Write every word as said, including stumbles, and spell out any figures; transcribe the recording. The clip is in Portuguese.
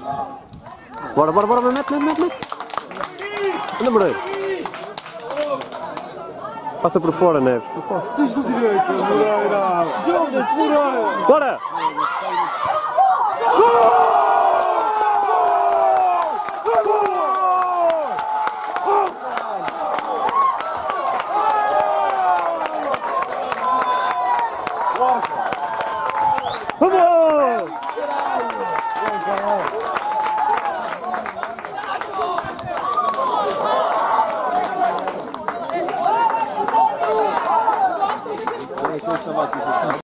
Bora, bora, bora, mete, mete, mete, mete. Anda, Moreira. Passa por fora, Neves. Por fora. Tens do direito, Moreira. Joga, Moreira. Bora! Vamos! Essa estava aqui,